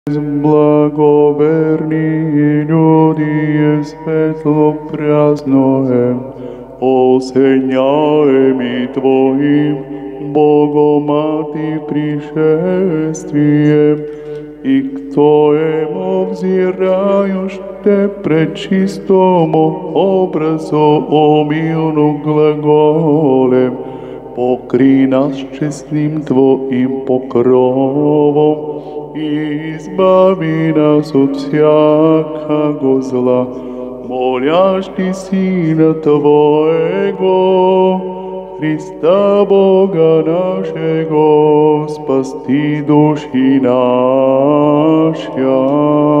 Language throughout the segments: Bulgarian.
Благоверні люди, светло празднуем, осеняем и Твоим Богомати пришествием, и к Твоему взирающте пречистому образу омилну глаголем, покри нас честным Твоим покровом, и избави нас от всякого зла, молящ Ти Сына Твоего, Христа Бога нашего, спасти души наши.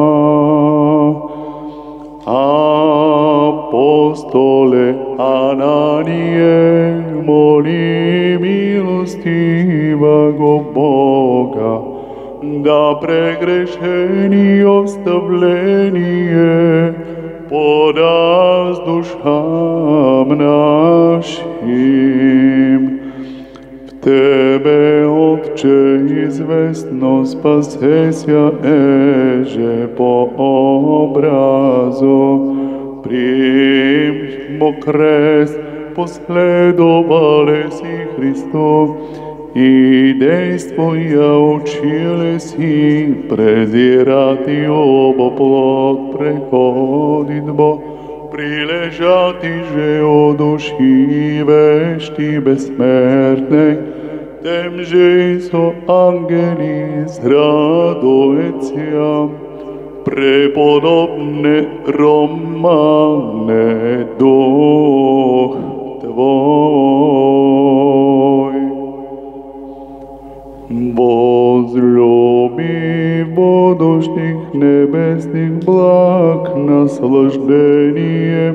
Апостоле Анание, моли милостивого Бога, да прегрешение оставление подаст душам нашим. В Тебе, Отче, известно спасеся еже по образу, приммо крест, последовали си Христу, и действуя учили си презирати оба плод преходитбо, прилежати же о души вещи безсмертной, тем же со ангели зрадуеться, преподобне Романе дух Твой. Возлюби водушних небесных благ наслаждение,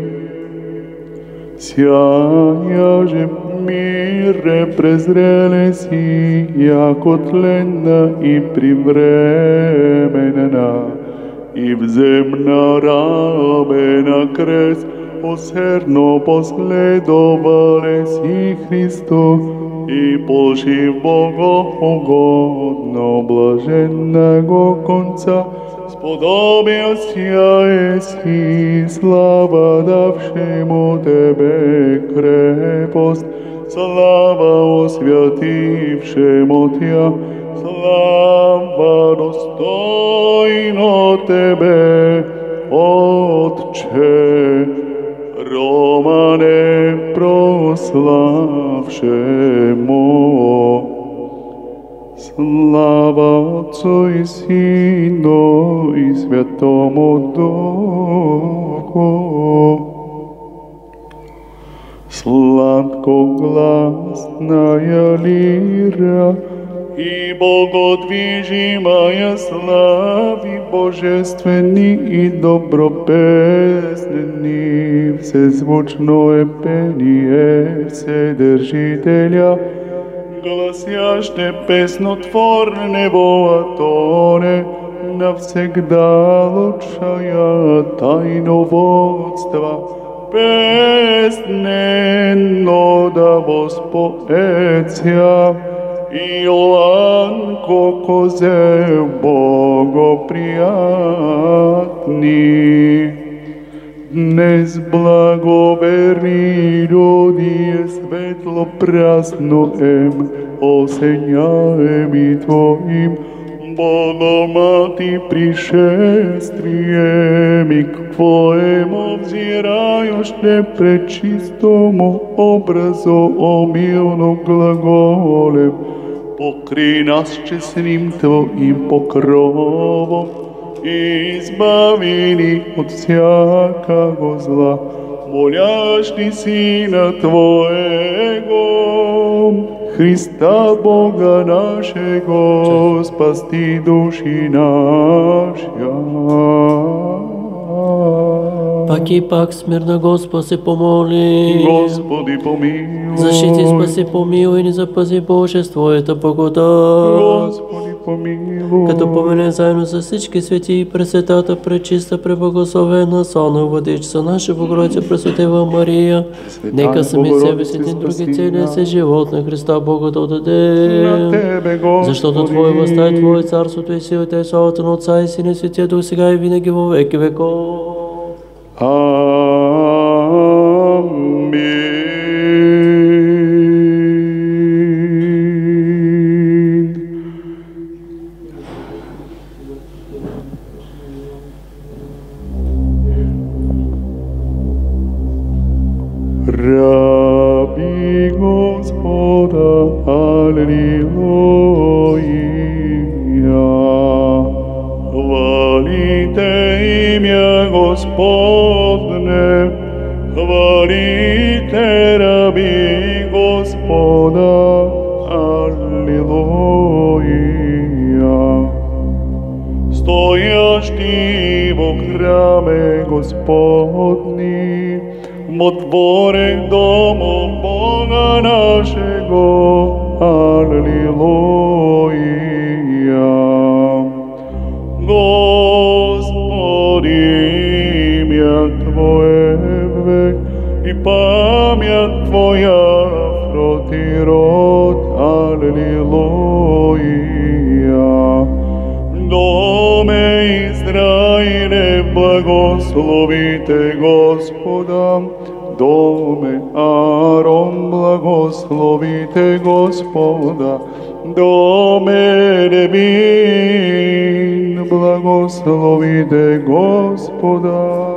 сяя же мире презрели си, яко тленна и привременна, и вземна рабена крест, усердно последовали си Христу, и пожив богоугодно блаженного конца, сподобился еси, слава давшему Тебе крепост, слава освятившему Тя, слава достойно Тебе, Отче, Романе прославшему. Слава Отцу и Сыну и Святому Духу. Сладкогласная лира и богодвижимая слави божественни и добропеснени, всезвучное пение Вседержителя, гласяще песнотворне воаторе, навсегда лучшая тайноводства, песненно да воспоэция, Иоанн козе богоприятный. Днес благоверни люди светло празднуем, осеняем и Твоим Богомати пришествием, и к Твоему взирающте пречистому образу омилну глаголем, покри нас честным Твоим покровом, и избави от всякого зла, молящ Ти Сына Твоего, Христа Бога нашего, спасти души наши. Пак и пак смирно, Господ, се помоли. Господи, помилуй. Защити, спаси, помилуй, ни запази, Боже, с Твоята благодат. Господи, помилуй. Като помене заедно с всички свети и пресветата, пречиста, преблагословена, славна владичица, наша Богородица, Пресветева Мария, нека сами себе си един други целия се живот на Христа Бога да отдаде. Защото Твоя властта и Твое царството и силата и славата на Отца и Сина и Светия Дух, сега и винаги во веки веков. Раби Господа, аллилуйя. Хвалите имя Господне, хвалите раби Господа, аллилуйя. Стоящи во храме Господни, отворен домом Бога нашего, аллилуйя. Господи, имя Твое век и память Твоя проти род, аллилуйя. Доме Израиле, благословите Господа, доме Аарон, благословите Господа, доме Левин, благословите Господа,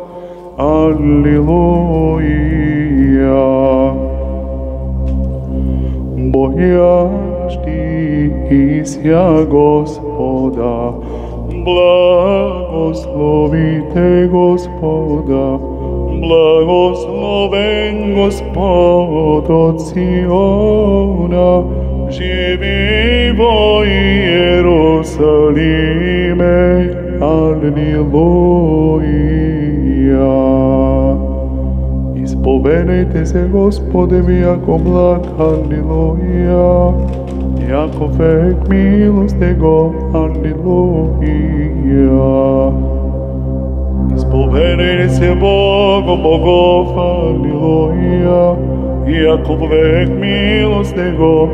аллилуйя. Боящийся Господа, благословите Господа, благословен Господ от Сиона, живи во Иерусалиме, аллилуйя. Исповедайте се Господеви, яко благ, аллилуйя. Яко век милост Его, аллилуйя. Исповедайте се Богу богов, аллилуйя. Яко век милост Его,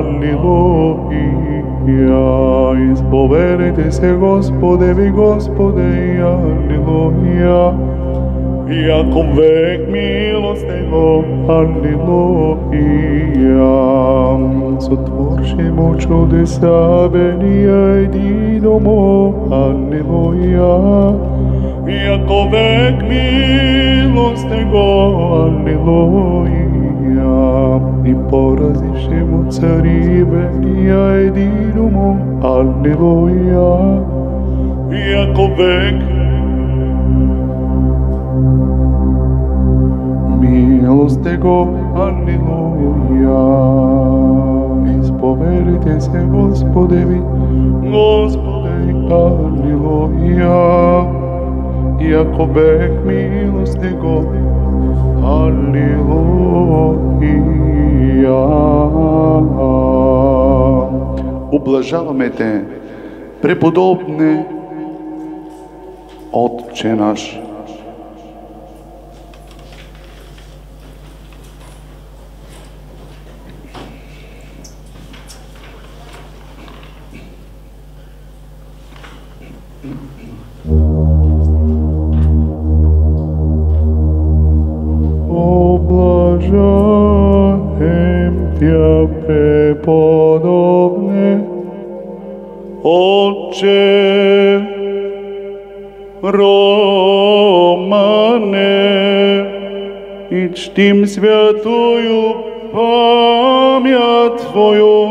аллилуйя. Исповедайте се Господеви, Господи, аллилуйя. Яко век милост Его, аллилуйя. Сотворшимо чудеса вения единомо, аллилуйя. Яко век милост Его, аллилуйя. И поразившему цари вения единомо, аллилуйя. Яко век милост Его, аллилуйя. Исповедайте се Господеви, Господи, аллилуйя. Яко век милост Его, аллилуйя. Ублажаваме Те, преподобне Отче наш. Облажаем Тя, преподобне Отче Романе, и чтим святую память Твою.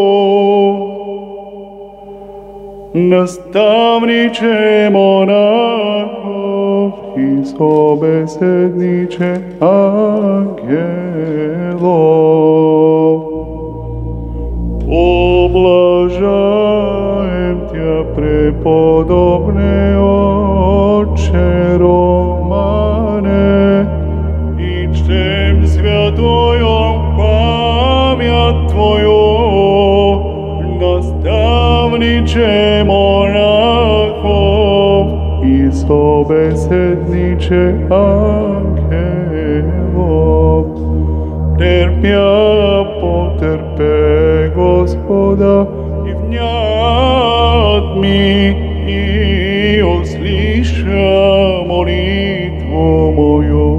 Наставниче монахов и собеседниче ангелов. Облажаем Тя, преподобне Отче Романе, Zakloniče monahov i sobesedniče angelov, trpja potrpe Gospoda i vnjat mi i usliša molitvu moju.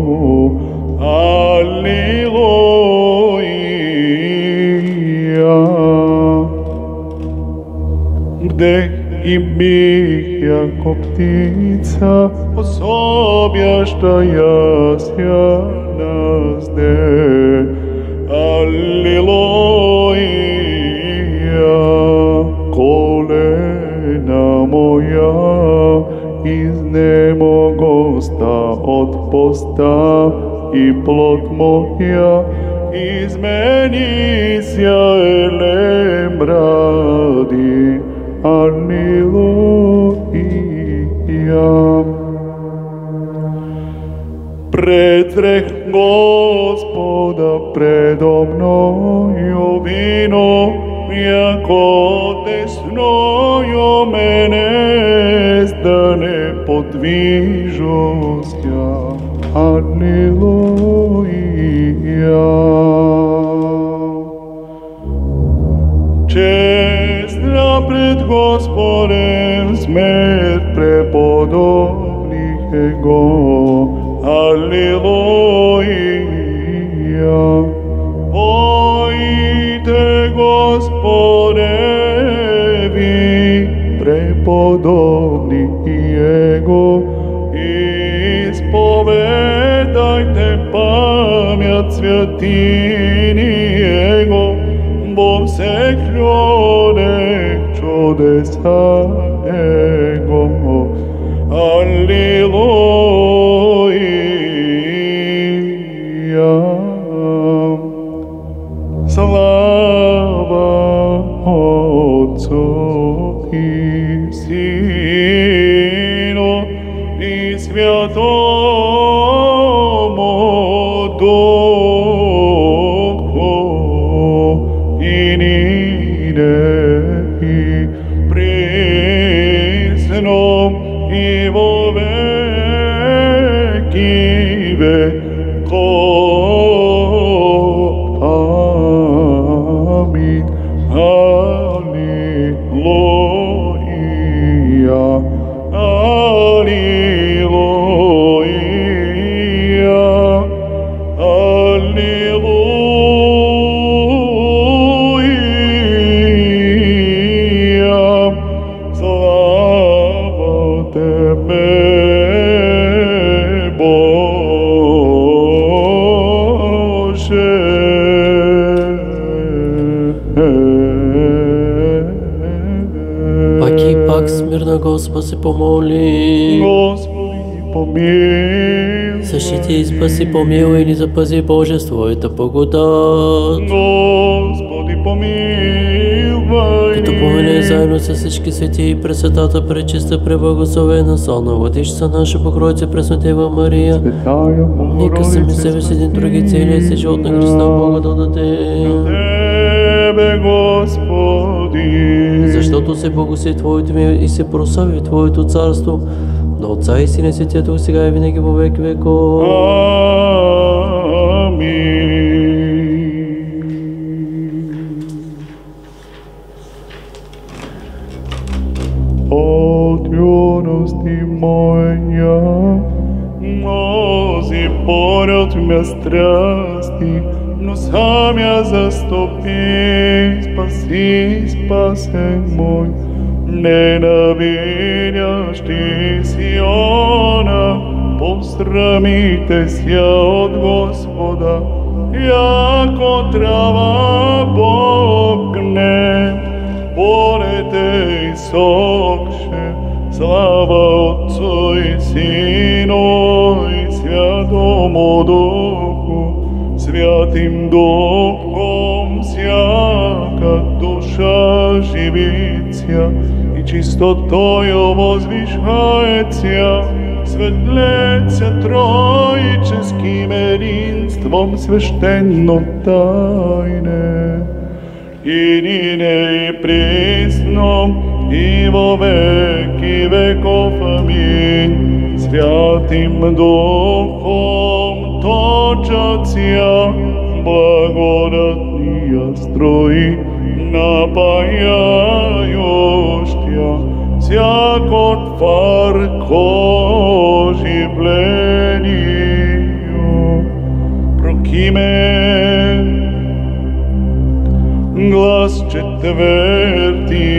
Аллилуйя. Вдих и бих, яко птица, особящаяся назде. Аллилуйя. Колена моя изнемогоста от поста, и плоть моя изменися елем ради. Аллилуйя. Презрех Господа предо мною, вино, яко десною мене стане подвижуся. Аллилуйя. Честна пред Господем смерть преподобных Его. Аллилуйя. Пойте Господеви, преподобных Его, исповедайте память святыни Его во всех людях чудеса Его. Аллилуйя. Слава Отцу и Сыну и Святому Духу, и ныне и присно и во веки веков. Аминь. Аллилуйя. Аллилуйя. Аллилуйя. Слава Тебе, Боже. Паки пак смирно, Господ се помоли. Господи, помилуй. Защити и спаси, помилуй и ни запази, Боже, с Твоята благодат. Господи, помилуй. Като помине заедно с всички свети и пресветата, пречиста, преблагословена, славна владичица наша, Богородица, Преснодева Мария, Святая нека сами себе с един други цели си живот на Христа Бога да даде. Тебе, Господи. Защото се благослови Твоето име и се прослави Твоето царство, на Отца и Сина и Святия Дух, сега и винаги во веки веков. От юности моя, мози порят мя страсти, но сам я заступи, спаси, спасен мой, ненавидящий Сиона, посрамите ся от Господа, яко трава богне, порете и сокше, слава Отцу и Сину и Святому Духу, Святым Духом всяка душа живится и чистотою возвышается, светлеется троическим единством священно тайне. и нине и присно, и во веки веков. Аминь. Святим Духом точатся благодатния строи, напаяющая всяко твар к оживлению. Прокиме глас четверти.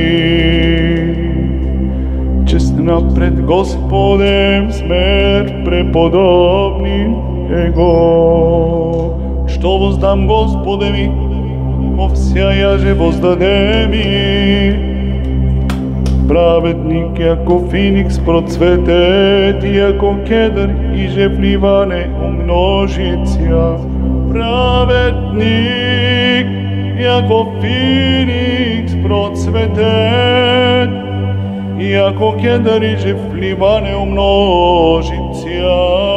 Честна пред Господем смерть преподобни Его. Что воздам Господеви, овся яже воздаде ми. Праведник, яко феникс процветет, яко кедър и жевливане умножится. Праведник, яко феникс процветет, яко кедър и жевливане умножится.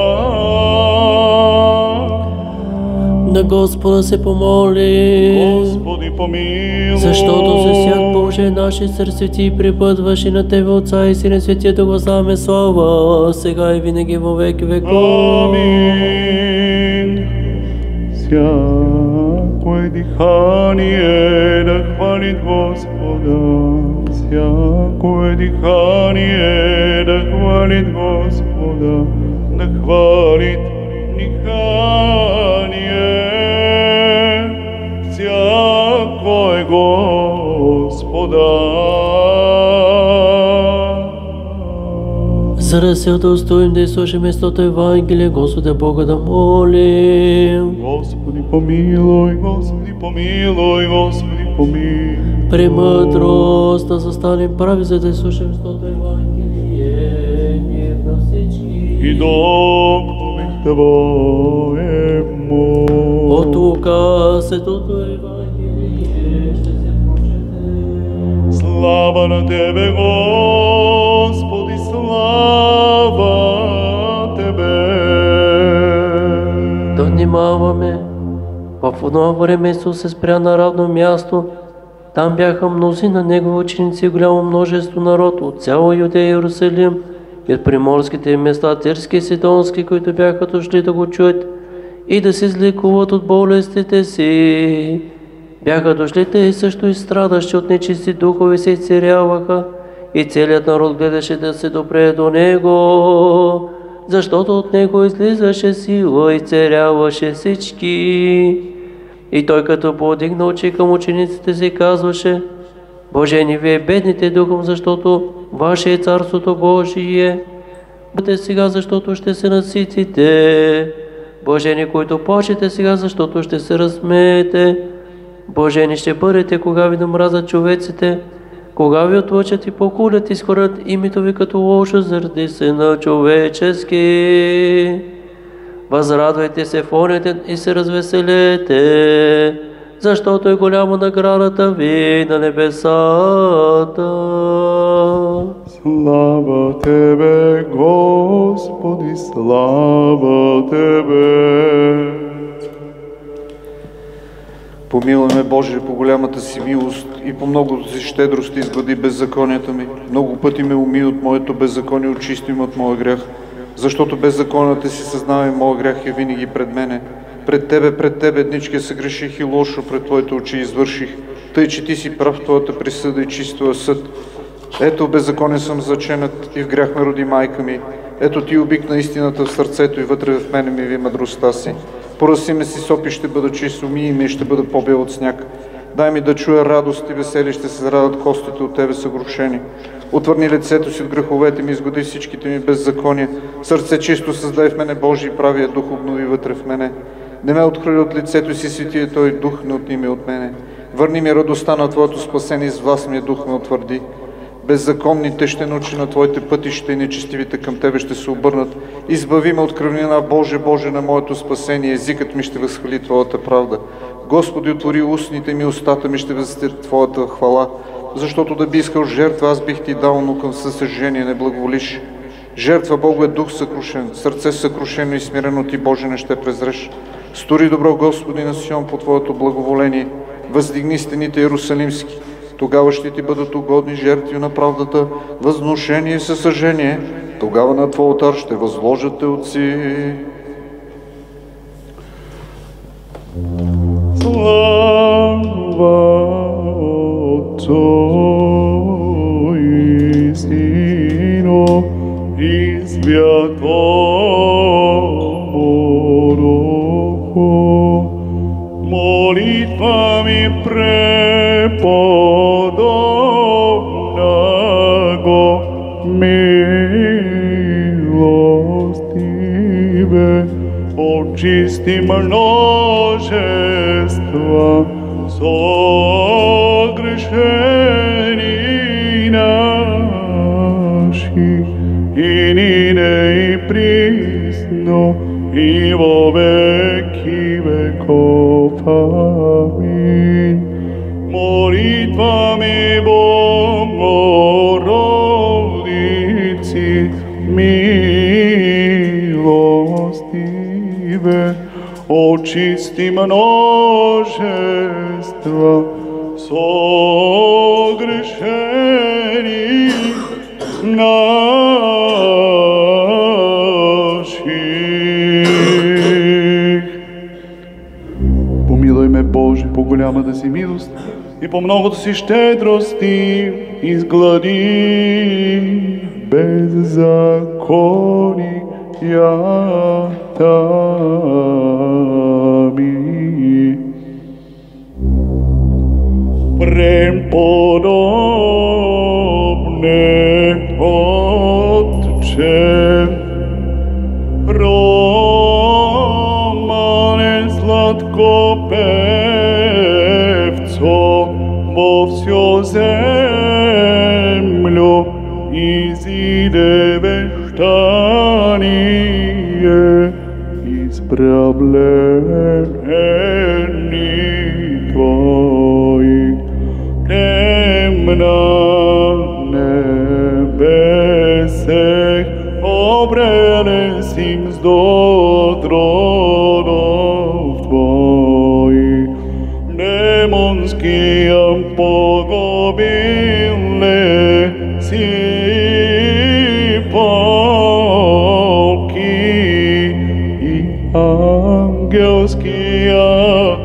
На Господа се помоли. Господи, помилуй. Защото за свят Боже наши сърцети и припътваш и на Тебе, Отца и Сина, Светия Дух, въздаваме слава, сега и винаги во веки веков. Амин. Всякое дихание да хвалит Господа. Всякое дихание да хвалит Господа. Да хвалит дихание. Всякое Господа. За да се удостоим да изслушаме местото Евангелие, Господа Бога да молим. Господи, помилуй, Господи, помилуй, Господи, помилуй. Премъдрост да застанем прави, за да изслушаме местото Евангелие, мир на всички. И доповед Твоему. От Лука Светото Евангелие ще се прочете. Слава на Тебе, Господи, слава Тебе. Да внимаваме. В едно време Исус се спря на равно място. Там бяха мнози на Негови ученици и голямо множество народ от цяла Юдея и Иерусалим и от приморските места, Тирски и Сидонски, които бяха дошли да го чуят и да се излекуват от болестите си. Бяха дошли те и също и страдащи от нечисти духове се изцеряваха и целият народ гледаше да се допре до Него, защото от Него излизаше сила и изцеряваше всички. И Той като подигна очи към учениците си казваше: Блажени вие бедните духом, защото Ваше е Царството Божие. Бъдете сега, защото ще се наситите. Блажени, които плачете сега, защото ще се разсмеете. Блажени ще бъдете, кога ви намразят човеците, кога ви отлъчат и покулят и схвърлят името ви като лошо заради Сина човечески. Възрадвайте се в оня ден и се развеселете, защото е голяма наградата ви на небесата. Слава Тебе, Господи, слава Тебе. Помилуй ме, Боже, по голямата си милост и по многото си щедрост изглади беззаконията ми. Много пъти ме уми от моето беззаконие, очисти ме от моя грях. Защото беззаконията си съзнава и моя грях е винаги пред мене. Пред Тебе, днички се греших и лошо пред Твоите очи извърших. Тъй, че Ти си прав в Твоята присъда и чистоя съд. Ето, беззаконие съм заченат и в грях ме роди майка ми. Ето Ти обикна истината в сърцето и вътре в мене ми ви мъдростта си. Пораси ме си сопи, ще бъда чист, умий ме и ще бъда по-бел от сняг. Дай ми да чуя радост и весели, ще се радат костите от Тебе съгрушени. Отвърни лицето си от греховете ми, изгоди всичките ми беззакония. Сърце чисто създай в мене, Божий, правия дух обнови вътре в мене. Не ме отхвърли от лицето си, светия Той дух не отними от мене. Върни ми радостта на Твоето спасение, с властния дух ме утвърди. Беззаконните ще научи на Твоите пътища и нечестивите към Тебе ще се обърнат. Избави ме от кръвнина, Боже, Боже, на моето спасение, езикът ми ще възхвали Твоята правда. Господи, отвори устните ми, устата ми ще възвестят Твоята хвала. Защото да би искал жертва, аз бих Ти дал, но към съсъжение не благоволиш. Жертва Богу е дух съкрушен, сърце съкрушено и смирено Ти, Боже, не ще презреш. Стори добро, Господи, на Сион по Твоето благоволение въздигни стените Иерусалимски. Тогава ще ти бъдат угодни жертви на правдата, възношение и съсъжение. Тогава на твой олтар ще възложат телци. Слава Отцу и Сину и Святому Духу. Молитва ми преподобного, милостиве, очисти множества согрешений наших, и нине и присно, и во веки веков. Аминь. Молитвами Богородицы милостиве, очисти множество согрешений наших. Помилуй ме, Боже, по голямата си милост и по многото си щедрости, изглади беззаконията ми. Преподобне Отче, Романе сладко певцо, во всю землю изиде вещание исправлени Твоих. Темна небесех обрели сим до тронов Твоих. Демонскиям погубили си полки и ангелския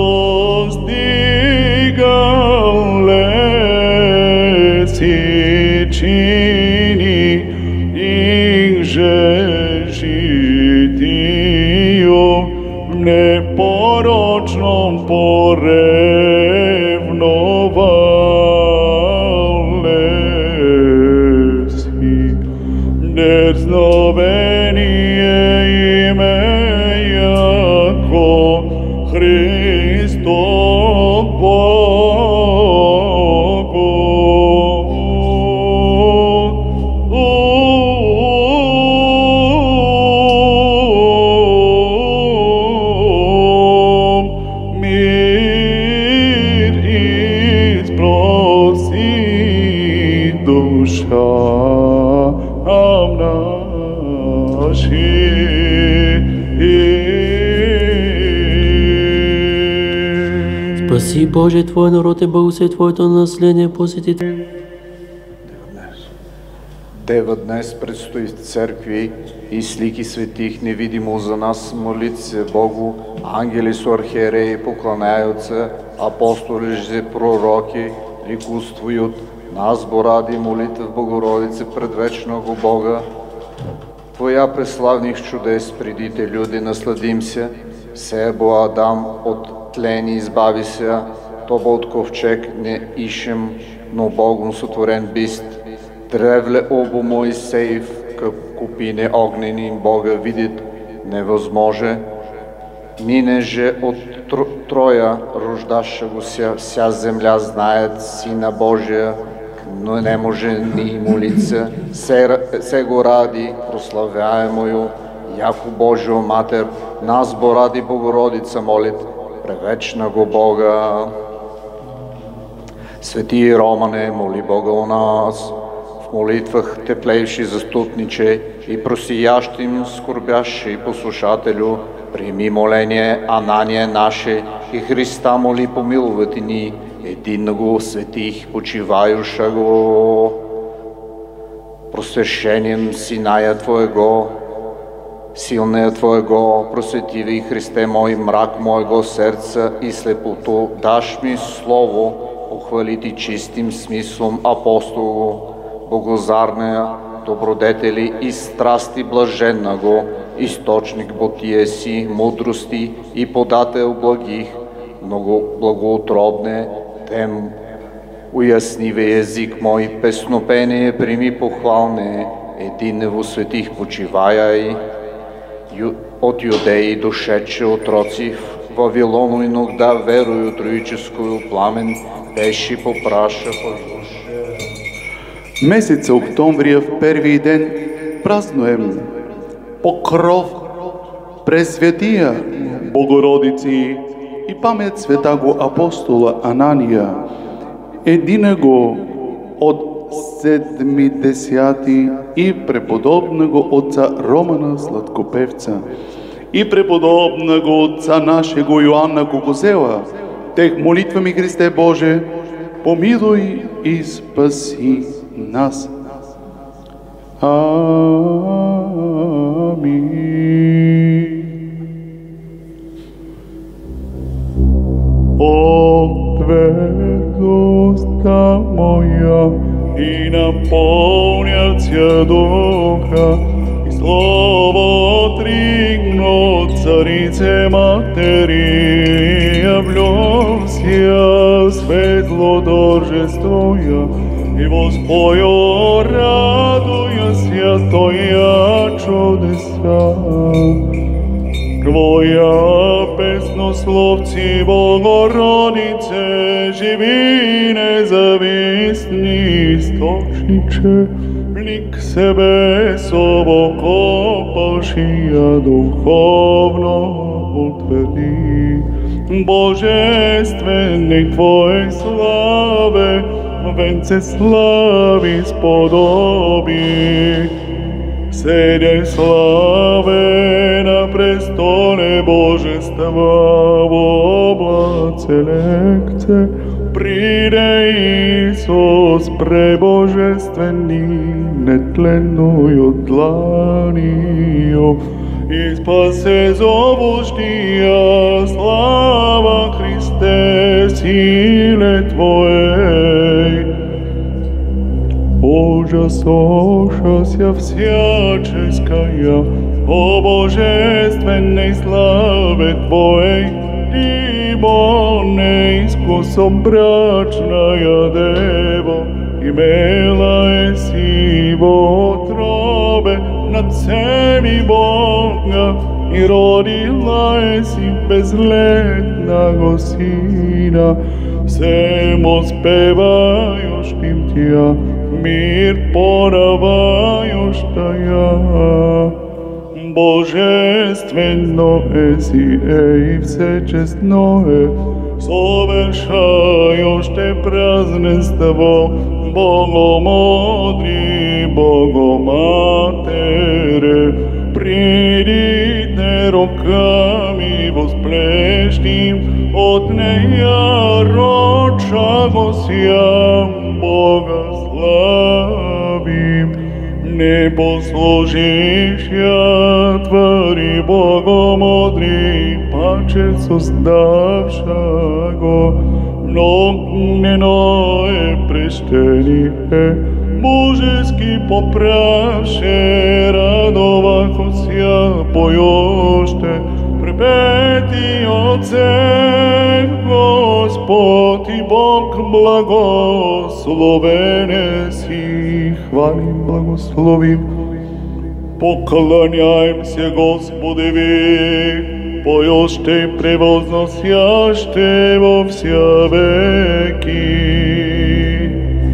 достигали си чини их же житию непорочном поревновали си. Дерзновение име яко Христо мир изпроси душам нашим. Спаси, Боже, Твой народ и благослови Твоето наследие, посети. Дева днес предстои в церкви и с лики светих невидимо за нас, молит се Богу, ангели со архиереи поклоняют се, апостоли же пророки ликуствуют, нас боради молитва Богородице предвечного Бога. Твоя преславних чудес придите люди, насладим се, все бо Адам от тлени избави се, тобо от ковчег не ишем, но Богом сотворен бист. Древле обо Моисеев, как купине огнени Бога видит невъзможе. Мине же от Троя, рождаша го вся земля, знаят Сина Божия, но не може ни молица. Се го ради, прославяемою, яко Божия Матер, нас бо ради Богородица молит, превечна го Бога. Свети Романе, моли Бога у нас. в молитвах теплейши заступниче и просиящим скорбящи послушателю, прими моление Анание наше и Христа моли помилувати ни, единного светих почиваюша го. Просвещением Синая Твоего, силная Твоего, просветиви Христе мой мрак моего сердца и слепоту, дашь ми слово, ухвалити чистим смислом апостолу, богозарная, добродетели и страсти блаженного, источник бытия си, мудрости и подател благих, много благоутробне, тем уясниве език мой, песнопение прими похвалне, единево светих почивая от юдеи дошедше отроци в Вавилону иногда верою троическую пламен, беше попраша по душе. Месеца октомврия в първи ден празнуем покров Пресветия Богородици и памет святаго апостола Анания, единого от 70 и преподобного отца Романа Сладкопевца и преподобного отца нашего Йоанна Кукузела, тех молитвами Христе Боже, помилуй и спаси нас. Аминь. Отвердоста моя и наполнятся духа, и слово отригно царице матери, явлюся светло торжествуя, и воспою радуя святоя чудеса. Твоя песнословци Богородице, живи независни источниче, лик себе собокопашия духовно утверди. Божественной Твоей славе, венце слави сподоби. Седяй славе на престоле Божества в облаце лекце, приде Иисус пребожественный, нетленную дланью, и спасе зовущия, слава Христе, силе Твоей. Ужасошася всяческая, о божественной славе Твоей, ибо неискусом брачная дева, имела еси в утробе над всеми Бога, и родила еси безлетного сина, всем успевающим Тя, мир подавающая. Божественно еси, и всечестное, совершающее празднество, Богомудри, Богоматере, придите руками восплещим, от нея родшагося, Бога славим. Не послужишь я, твори Богомудри, паче создавшего, но гненое прещение, божески поправше, радовахося поёще, припети Отце, Господь и Бог благословен си, хвалим, благословим. Поклоняемся Господеви, поёще и превозносяще во вся веки.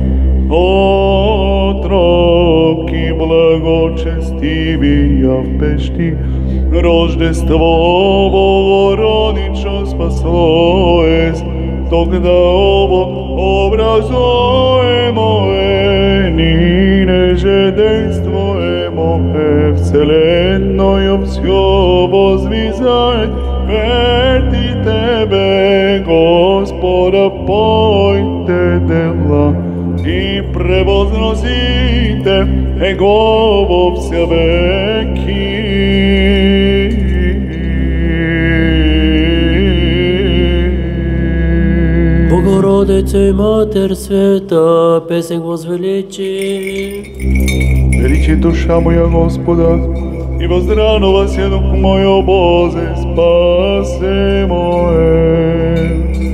Отроки благочестивия в пещи, Рождество Богородичо спасло есть, тогда оба образуемо ни понеже действуемо вселенною все возвизать перед Тебе, Господа, пойте дела и превозносите Его во все веки. Богородице, Матерь света, песен возвеличи. Величи душа моя Господа, и воздрадува се дух мой, о Бозе, спасе мое.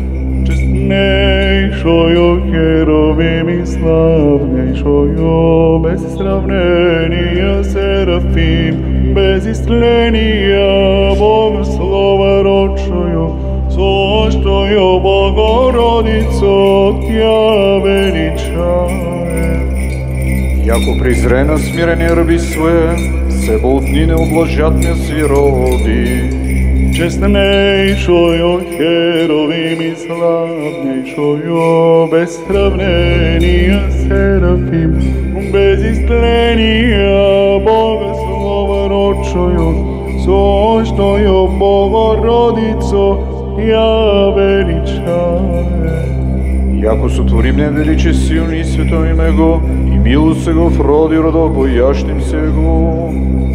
Честнейшою херовим и славнейшою, без сравнения Серафим, без истления Богослова родшую, сущую Богородицу Тя величаем. Яко презрена смирение раби свое, себо отнине облажатня си роди. Честнейшою херовим и славнейшою, без сравнения Серафим, без истления Богослова родшую, сущую Богородицу я величаем. Яко сотворим не величе силни и свято име Го, и милост се Го в роди родов, боящим се Го.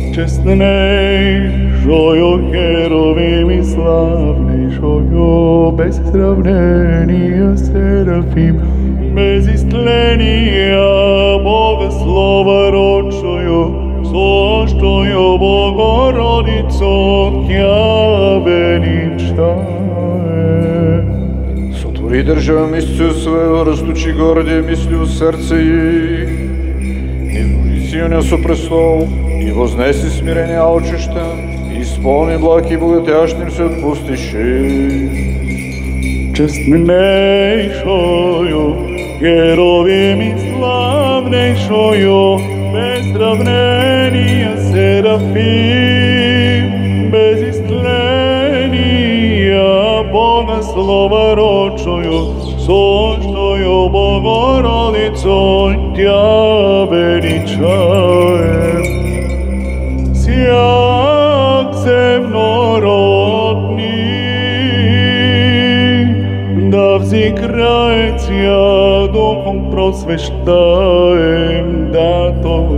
Честнейшою херовим и славнейшою, без сравнения Серафим, без истления Богослова родшую, сущую Богородицу Тя величаем. Сотвори държава мисцию своего, растучи гордие мисли в сердце их, и вложи силния со престол, и вознеси смирение алчуща, и исполни благ и богатящим се отпустиши. Честнейшою херовим и славнейшою, без сравнения Серафим, без истления Богослова родшую, сущую Богородицу Тя величаем. Всяк земнородный, да взыграется духом просвещаем, да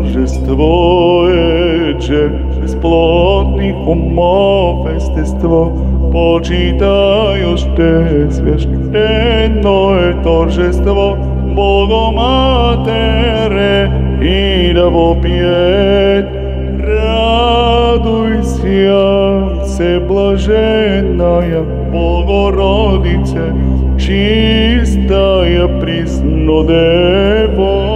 торжествует бесплотных умов естество, почитающее священное торжество Богоматере и да вопиет: радуйся, всеблаженная Богородице, чистая Преснодево.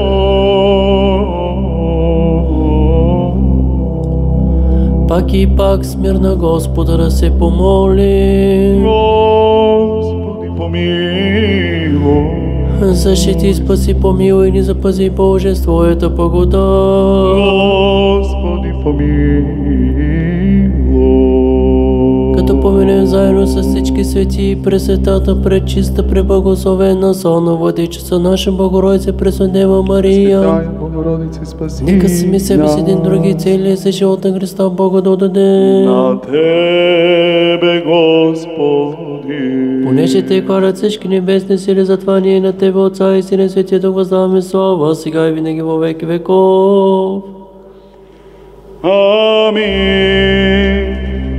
Пак и пак смирно Господа да се помоли. Господи, помилуй. Защити, спаси, помилуй, ни запази, Боже, с Твоята благодат. Господи, помилуй. Като поминем заедно с всички свети, пресветата, пречиста, преблагословена, сонна владичица наша Богородица, Преснодева Мария. Святая Богородице, спаси Нека сами себе с един други цели за живот на Христа Бога да отдадем. на Тебе, Господи. Понеже Те карат всички небесни сили, затова ние на Тебе, Отца и Сина и Светия Дух, въздаваме слава, сега и винаги во веки веков. Амин.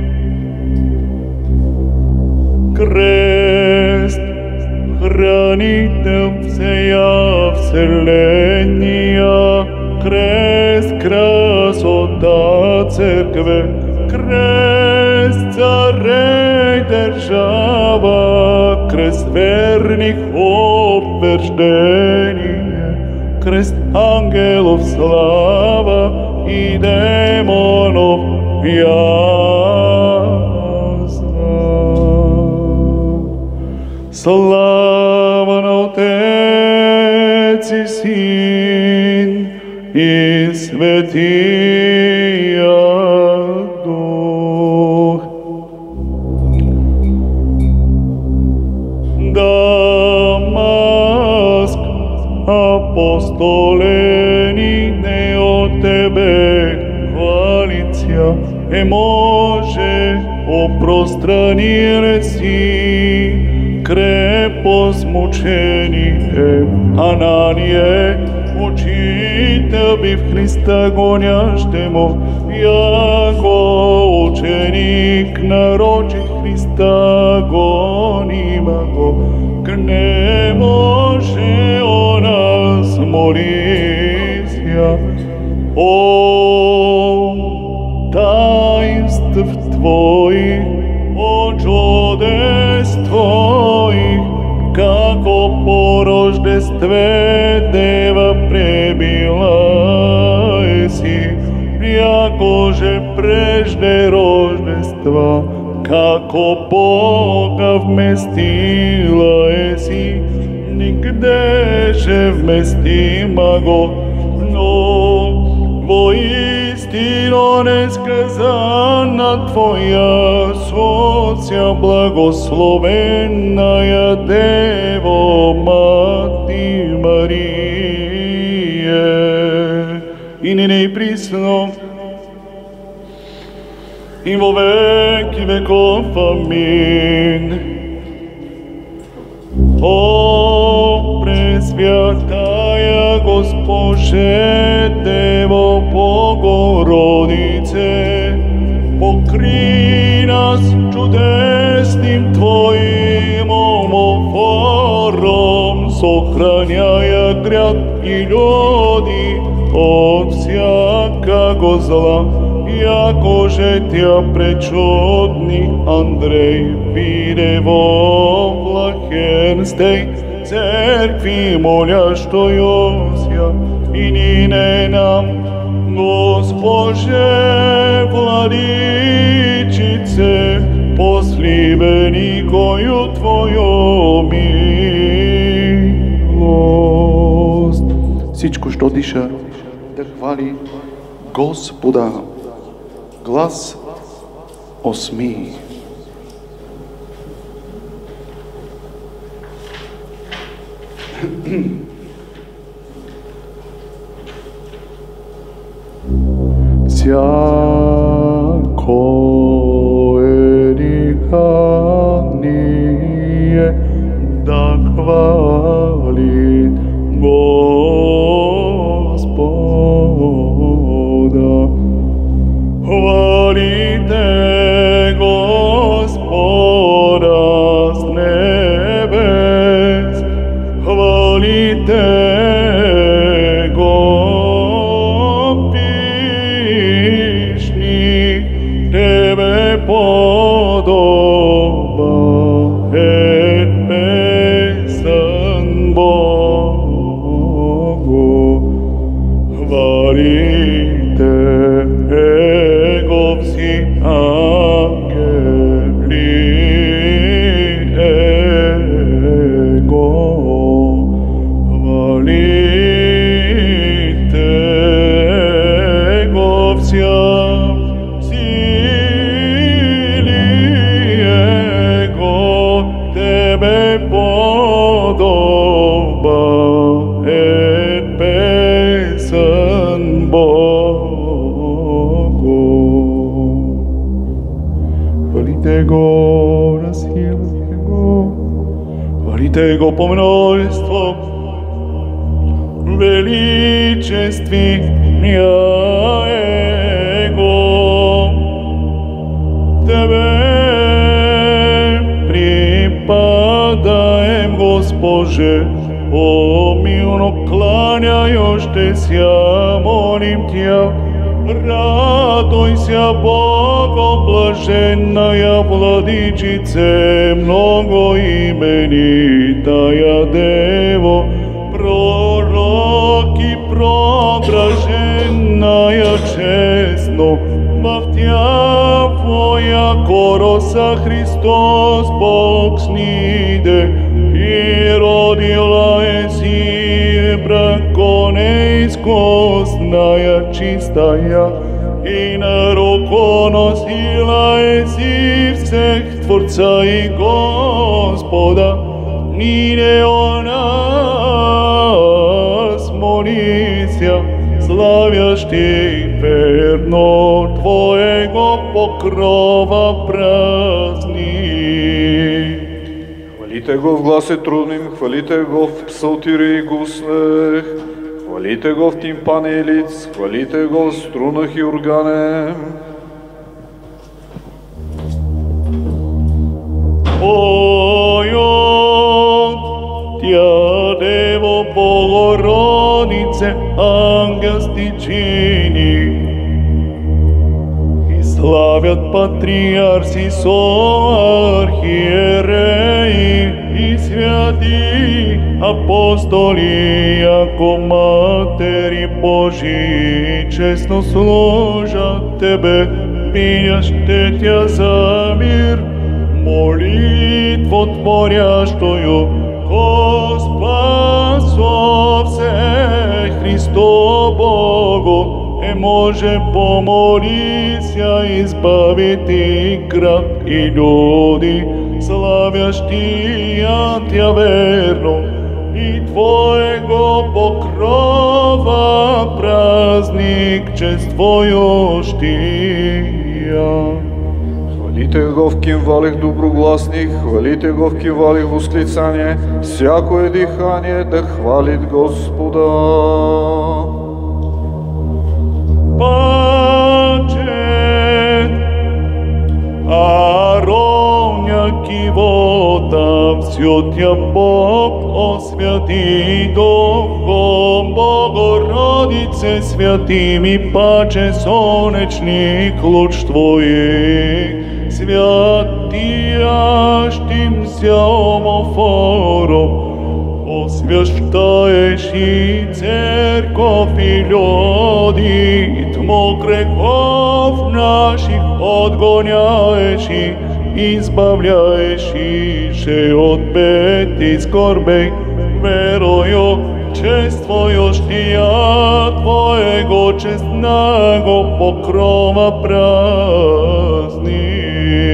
Крест, хранител всея вселения, крест, красота церкве, крест, царей держава, крест верных утверждения, крест ангелов слава и демонов язва. Слава на Отец и Син и Святия Дух. Дамаск, апостолени може опространиле си, крепост мучение, Анание, учител би в Христа гонящему, яко ученик нарочит Христа гонима го, не може о нас молися. О таинств Твоих, о чудес Твоих, како по рождестве дева пребила еси, якоже прежде рождества, како Бога вместила еси, нигде же вместима го, но воистину несказана Твоя соця благословенная Дево Мати Мария, и ныне и присно, и во веки веков. Аминь. О пресвятая Госпоже Дево Богородице, покри нас чудесным Твоим омофором, сохраняя град и люди от всякого зла, якоже Тя пречудный Андрей виде во блаженстве церкви молящоюся, и нине нам, Госпоже Владычице, посливеникою Твою милост. Всичко, що диша, да хвали Господа. Глас 8. Всякое дыхание да хвалит Господа. Хвалите Господа с небес, хвалите Го пишни, Тебе подобает песен Богу. Хвалите Его все ангели Его. Хвалите Его вся сили Его, Тебе подобает песен Богу. Хвалите Го на силу Его, хвалите Го по множеству величествия Его. Тебе припадаем, Госпоже, помилно кланяющийся, молим Тя. Радуйся, Богу, блаженная Владычице, многоименитая Дево, пророки, преображенная честно, во Тя Твоя короса Христос Бог сниде, и родила еси браконеискосная чистая, и на руку носила еси всех Творца и Господа, нине о нас молися, славящий верно Твоего покрова празник. Хвалите го в гласе трудним, хвалите го в псалтири и гуслех, хвалите го в тимпане и лиц, хвалите го в струнах и органем. Поют Тя, Дево Богородице, ангелски чини, и славят патриарси со архиереи и святи апостоли, яко Матери Божии честно служат Тебе, приняще Тя за мир, молитвотворящою, Господ со все Христо Богу, може помолися избавити град и люди, славящия Тя верно, и Твоего покрова празник чествующия. Хвалите го в кимвалих доброгласних, хвалите го в кимвалих восклицание, всякое дихание да хвалит Господа. Паче, аровняки вода, все Тя Бог освяти Духом Богородице святими, паче сонечник луч Твоих, святиящимся омофором, освящаешь и церковь и люди, тьму грехов наших отгоняешь и избавляешь ише от бед и скорбей, верою чествуешь Тя Твоего честного покрова праздник.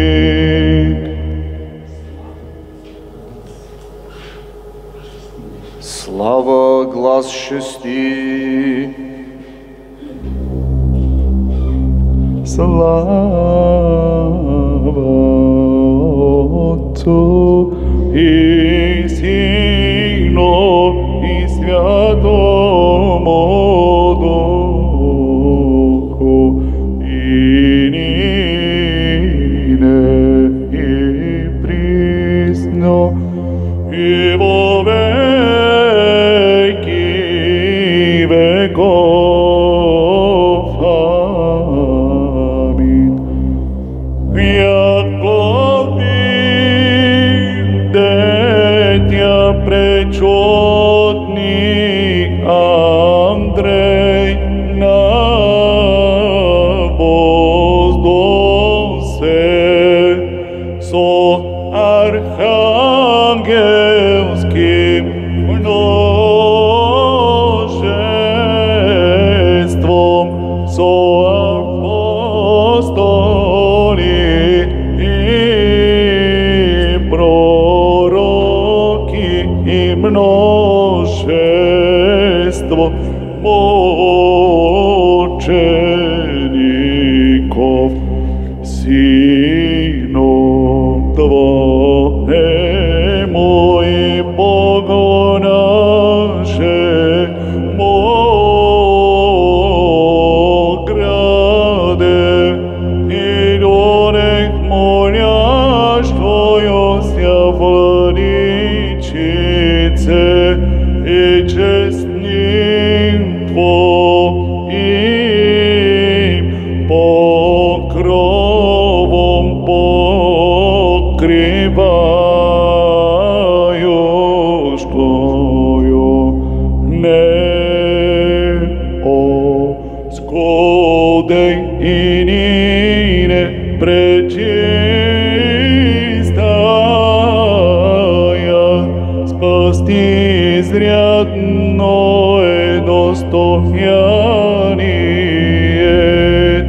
Слава глас шести. Слава Отцу и Сыну и Святому Духу, и ныне и присно и во веки веков. Аминь. Яко видетя пречетный Андрей на воздосе со архангельским множеством, со апостоли и пророки и множество мучеников, Сыну Твоему и Богу нашему граде, и людях молящуюся владычице, и честным Твоим покровом покрывающую неоскудей и нине пречистая, спасти изрядное достояние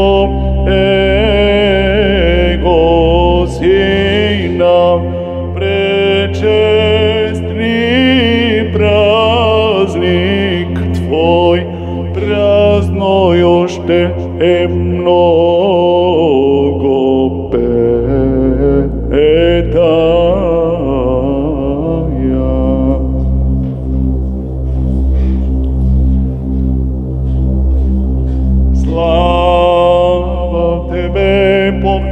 Твоего Сына, пречестный праздник Твой празднуешь Ты мною.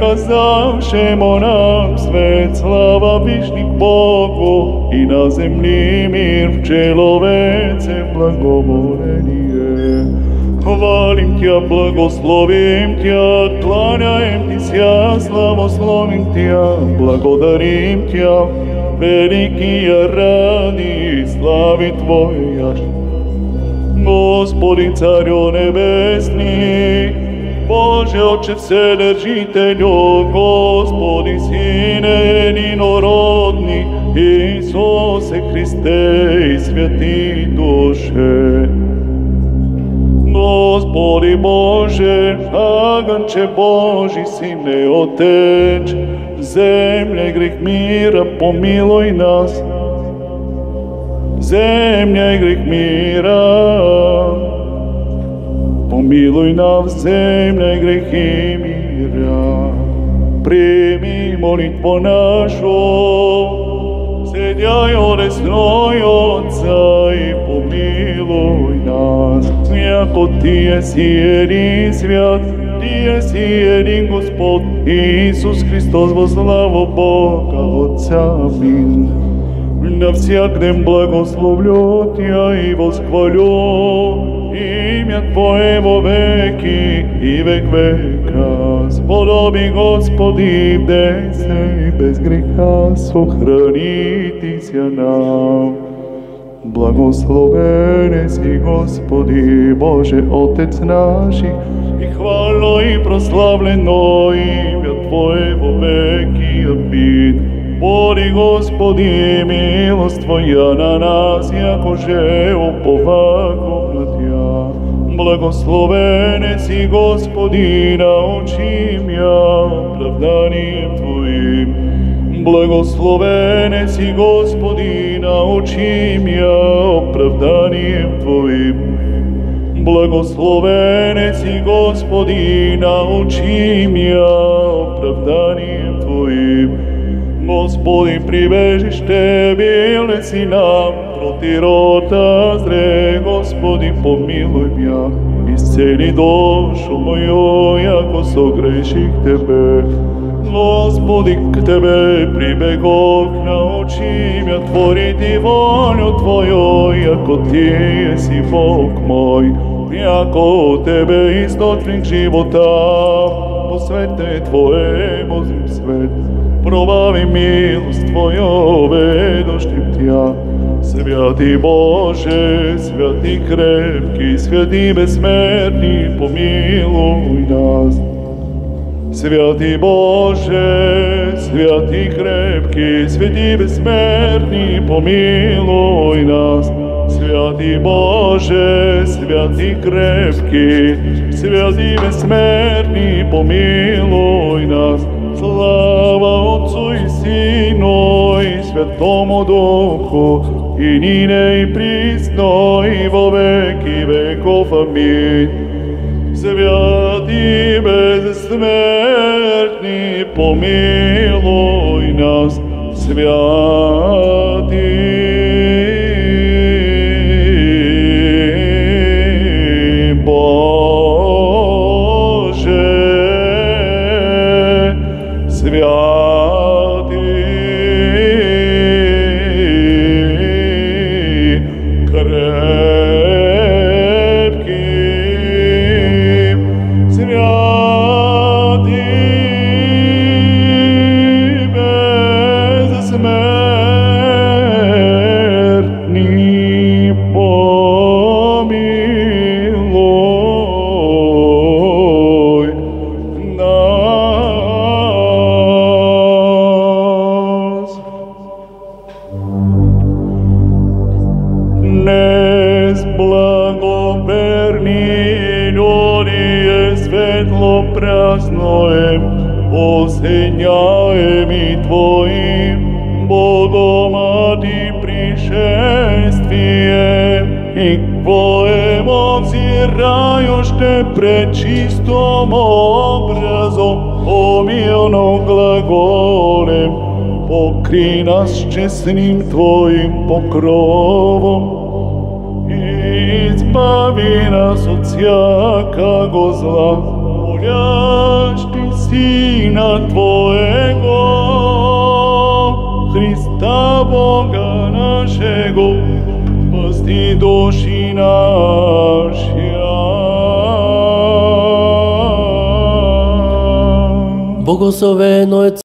казавшему нам свет, слава вишних Богу, и на земли мир в человеце благоволение. Хвалим Тя, благословим Тя, кланяем Тися, славословим Тя, благодарим Тя, великие ради слави Твоя. Господи, Царю Небесный, Боже, Отче Вседержителю, Господи, Сине единородный, Иисусе Христе и Святый Душе. Господи Боже, Агнче Божий, Сине Отец, в земле грех мира помилуй нас. Земля и грех мира, помилуй нас, земля и грехи мира. Прими молитву нашу, сидяй одесной Отца, и помилуй нас. Яко Ти еси един свят, Ти еси един Господ, Иисус Христос, во славу Бога Отца. Аминь. Навсякдем благословлю Тя и восхвалю имя Твое во веки и век века. Сподоби, Господи, в десе и без греха сохранитися нам. Благословен си, Господи, Боже, Отец наших, и хвално и прославлено имя Твое во веки. Аминь. Бори, Господи, милост Твоя на нас, якоже уповако на Тя. Благословен си, Господи, научи мя оправданием Твоим. Благословен си, Господи, научи мя оправданием Твоим. Благословен си, Господи, научи мя оправданием Твоим. Господи, прибежище биле си нам, проти рота зре, Господи, помилуй мя, исцели душу мою, яко согреших Тебе. Господи, к Тебе прибегох, научи мя творити волю Твою, яко Ти еси Бог мой, яко Тебе источник живота, по свете Твоему зрим свет. Пробави милост Твою, ведощим Тя. Святи Боже, святи крепки, святи безсмертни, помилуй нас. Святи Боже, святи крепки, святи безсмертни, помилуй нас. Святи Боже, святи крепки, святи безсмертни, помилуй нас. Слава Отцу и Сину и Святому Духу, и нине и присно, и во веки веков. Аминь. Святи безсмертни, помилуй нас. Святи осеняем и Твоим Богом Ти пришествие, и к Твоему взирающим пречистым образом помилно глаголем, покри нас честным Твоим покровом, избави нас от всякого зла, молящийся Сина Твоего, Христа Бога нашего, спасти души наши. Благословено е